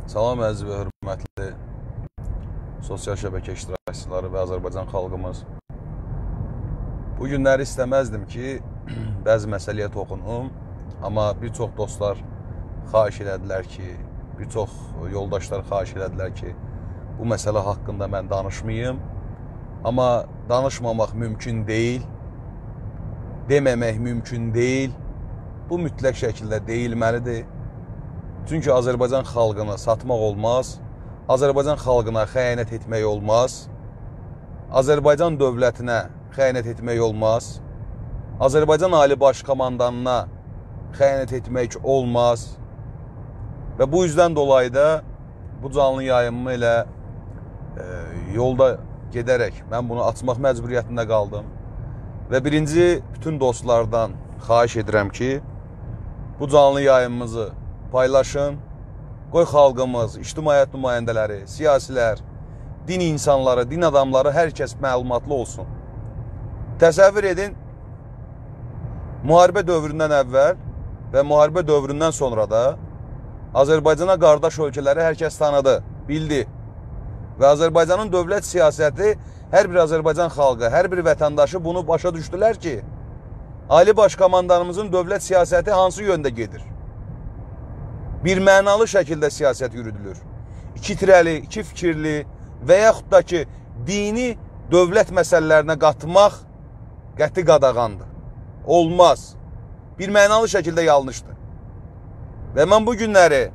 Salam əziz və hörmətli sosial şəbəkə iştirakçıları və Azərbaycan xalqımız. Bu günləri istəməzdim ki, bəzi məsələyə toxunum, amma bir çox dostlar xahiş elədilər ki, bir çox yoldaşlar xahiş elədilər ki, bu məsələ haqqında mən danışmayım. Amma danışmamaq mümkün deyil, deməmək mümkün deyil, bu mütləq şəkildə deyilməlidir. Çünki Azərbaycan xalqını satmaq olmaz, Azərbaycan xalqına xəyanət etmək olmaz, Azərbaycan dövlətinə xəyanət etmək olmaz, Azərbaycan Ali Baş Komandanına xəyanət etmək olmaz və bu yüzdən dolayı da bu canlı yayımı ilə yolda gedərək mən bunu açmaq məcburiyyətində qaldım və birinci bütün dostlardan xahiş edirəm ki, bu canlı yayımımızı paylaşın, qoy xalqımız, ictimaiyyət nümayəndələri, siyasilər, din insanları, din adamları, hər kəs məlumatlı olsun. Təsəvvür edin, müharibə dövründən əvvəl və müharibə dövründən sonra da Azərbaycana qardaş ölkələri hər kəs tanıdı, bildi. Və Azərbaycanın dövlət siyasəti, hər bir Azərbaycan xalqı, hər bir vətəndaşı bunu başa düşdülər ki, Ali Baş Komandanımızın dövlət siyasəti hansı yöndə gedir? Bir mənalı şəkildə siyasət yürüdülür. İki tirəli, iki fikirli və yaxud da ki, dini dövlət məsələlərinə qatmaq qəti qadağandır. Olmaz. Bir mənalı şəkildə yanlışdır. Və mən bu günləri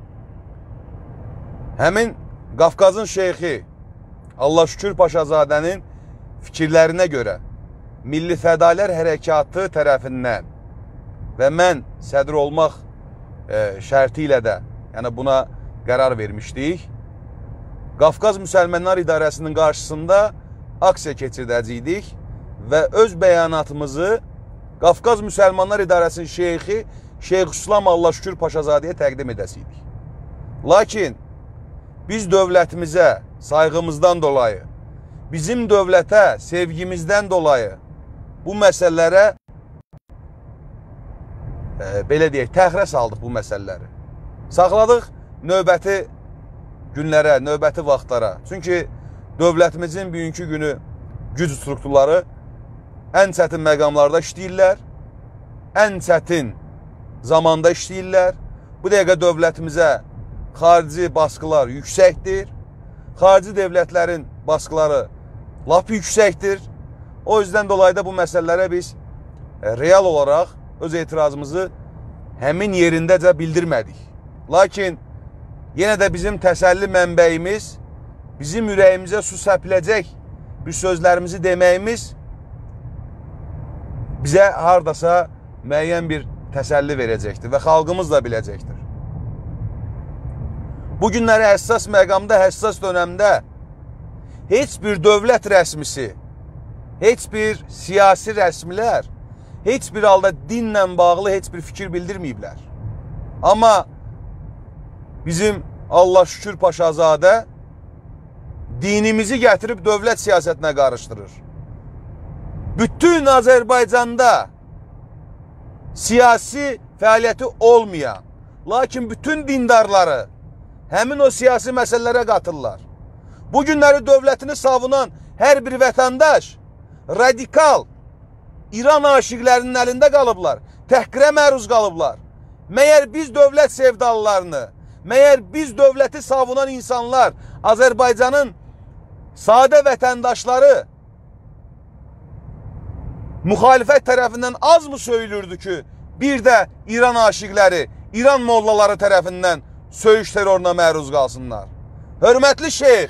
həmin Qafqazın şeyxi Allah şükür Paşazadənin fikirlərinə görə Milli Fədailər Hərəkatı tərəfindən və mən sədr olmaq şərti ilə də, yəni buna qərar vermişdik. Qafqaz Müsəlmanlar İdarəsinin qarşısında aksiya keçirdəcəkdik və öz bəyanatımızı Qafqaz Müsəlmanlar İdarəsinin şeyxi Şeyx İslam Allah şükür Paşazadəyə təqdim edəsiydik. Lakin biz dövlətimizə sayğımızdan dolayı, bizim dövlətə sevgimizdən dolayı bu məsələlərə belə deyək, təxirə saldıq bu məsələləri. Saxladıq növbəti günlərə, növbəti vaxtlara. Çünki dövlətimizin bugünkü günü güc strukturları ən çətin məqamlarda işləyirlər, ən çətin zamanda işləyirlər. Bu dəqiqə dövlətimizə xarici baskılar yüksəkdir, xarici dövlətlərin baskıları lap yüksəkdir. O yüzdən dolayı da bu məsələlərə biz real olaraq öz etirazımızı həmin yerindəcə bildirmədik. Lakin yenə də bizim təsəlli mənbəyimiz, bizim ürəyimizə su səpiləcək bir sözlərimizi deməyimiz bizə hardasa müəyyən bir təsəlli verəcəkdir və xalqımız da biləcəkdir. Bu günləri həssas məqamda, həssas dönəmdə heç bir dövlət rəsmisi, heç bir siyasi rəsmilər heç bir halda dinlə bağlı heç bir fikir bildirməyiblər. Amma bizim Allah şükür Paşazadə dinimizi gətirib dövlət siyasətinə qarışdırır. Bütün Azərbaycanda siyasi fəaliyyəti olmayan, lakin bütün dindarları həmin o siyasi məsələlərə qatırlar. Bu günləri dövlətini savunan hər bir vətəndaş radikal İran aşiqlərinin əlində qalıblar, təhqirə məruz qalıblar. Məyər biz dövlət sevdalılarını, məyər biz dövləti savunan insanlar, Azərbaycanın sadə vətəndaşları müxalifət tərəfindən az mı söyülürdü ki, bir də İran aşiqləri, İran mollaları tərəfindən söyüş terroruna məruz qalsınlar? Hörmətli şeyx,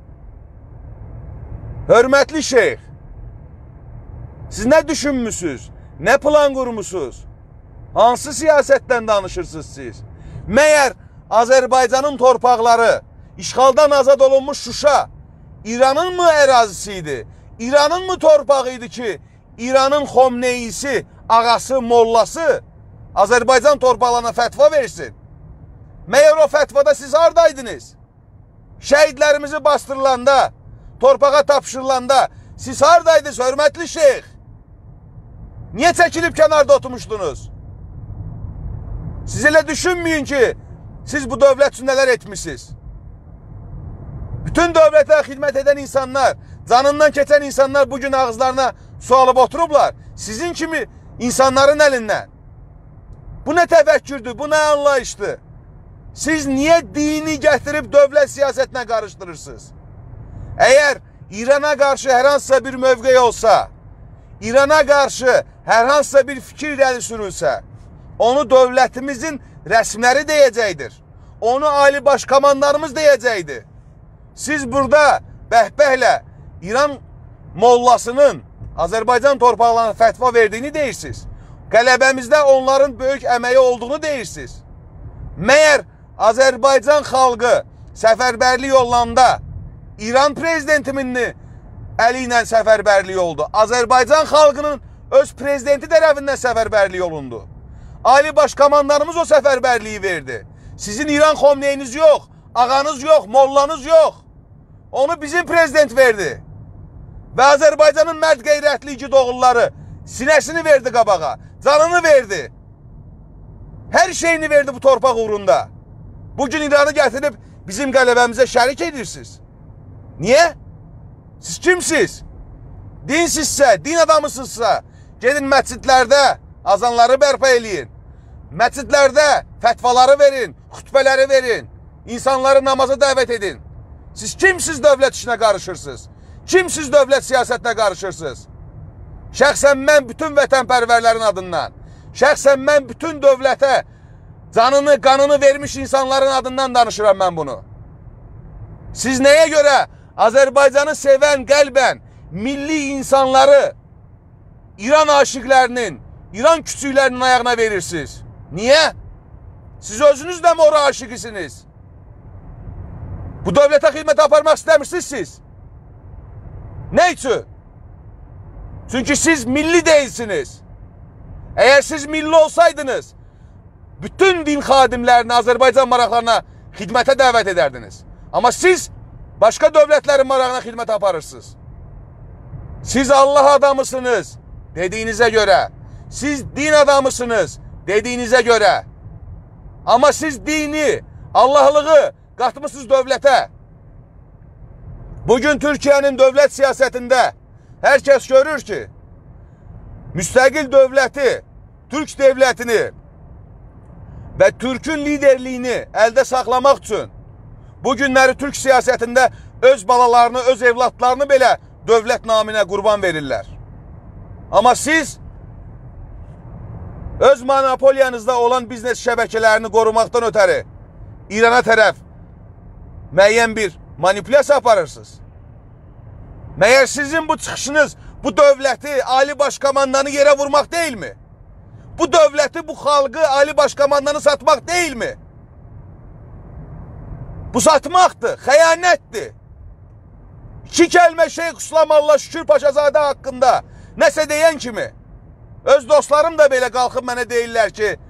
hörmətli şeyx, siz nə düşünmüsünüz? Nə plan qurmusunuz? Hansı siyasətdən danışırsınız siz? Məyər Azərbaycanın torpaqları, işğaldan azad olunmuş Şuşa, İranın mı ərazisi idi? İranın mı torpağı idi ki, İranın Xomneyisi, ağası, mollası Azərbaycan torpaqlarına fətva versin? Məyər o fətvada siz haradaydınız? Şəhidlərimizi bastırılanda, torpağa tapşırılanda siz haradaydınız, hörmətli şeyx? Niyə çəkilib kənarda oturmuşdunuz? Siz elə düşünməyin ki, Siz bu dövlət üçün nələr etmişsiniz? Bütün dövlətə xidmət edən insanlar, canından keçən insanlar bugün ağızlarına su alıb oturublar. Sizin kimi insanların əlindən. Bu nə təfəkkürdür, bu nə anlayışdır? Siz niyə dini gətirib dövlət siyasətinə qarışdırırsınız? Əgər İrana qarşı hər hansısa bir mövqe olsa, İrana qarşı hər hansısa bir fikir irəli sürülsə, onu dövlətimizin rəsmləri deyəcəkdir. Onu Ali Baş Komandanımız deyəcəkdir. Siz burada bəhbəhlə İran mollasının Azərbaycan torpaqlarına fətva verdiyini deyirsiniz. Qələbəmizdə onların böyük əməyi olduğunu deyirsiniz. Məyər Azərbaycan xalqı səfərbərlik yolunda İran prezidentimini əli ilə səfərbərlik oldu. Azərbaycan xalqının öz prezidenti tərəfindən səfərbərlik olundu. Ali Baş Komandanımız o səfərbərliyi verdi. Sizin İran Xomneyiniz yox, ağanız yox, mollanız yox. Onu bizim prezident verdi. Və Azərbaycanın mərd qeyrətli igidoğulları sinəsini verdi qabağa, canını verdi. Hər şeyini verdi bu torpaq uğrunda. Bugün İranı gətirib bizim qələbəmizə şərik edirsiniz. Niyə? Siz kimsiz? Dinsizsə, din adamısınızsa, gedin məscidlərdə azanları bərpa eləyin. Məscidlərdə fətvaları verin, xütbələri verin. İnsanları namaza dəvət edin. Siz kimsiz dövlət işinə qarışırsınız? Kimsiz dövlət siyasətinə qarışırsınız? Şəxsən mən bütün vətənpərvərlərin adından, şəxsən mən bütün dövlətə canını, qanını vermiş insanların adından danışıram mən bunu. Siz nəyə görə Azərbaycanı sevən qəlbən milli insanları İran aşiqlərinin, İran küçüklərinin ayağına verirsiniz? Niyə? Siz özünüz də mi ora aşiqisiniz? Bu dövlətə xidmət aparmaq istəmirsiniz siz? Nə üçün? Çünki siz milli deyilsiniz. Əgər siz milli olsaydınız, bütün din xadimlərini Azərbaycan maraqlarına xidmətə dəvət edərdiniz. Amma siz başqa dövlətlərin marağına xidmət aparırsınız. Siz Allah adamısınız dediyinizə görə. Siz din adamısınız dediyinizə görə. Amma siz dini, Allahlığı qatmışsınız dövlətə. Bugün Türkiyənin dövlət siyasətində hər kəs görür ki, müstəqil dövləti, Türk dövlətini və Türkün liderliyini əldə saxlamaq üçün bu günləri Türk siyasətində öz balalarını, öz evlatlarını belə dövlət naminə qurban verirlər. Amma siz öz monopoliyanızda olan biznes şəbəkələrini qorumaqdan ötəri İrana tərəf müəyyən bir manipulyasiya aparırsınız. Məyər sizin bu çıxışınız bu dövləti, Ali Baş Komandanı yerə vurmaq deyilmi? Bu dövləti, bu xalqı, Ali Baş Komandanı satmaq deyilmi? Bu satmaqdır, xəyanətdir. İki kəlmə Şeyx İslam Allah Şükür Paşazadə haqqında nəsə deyən kimi öz dostlarım da belə qalxıb mənə deyirlər ki,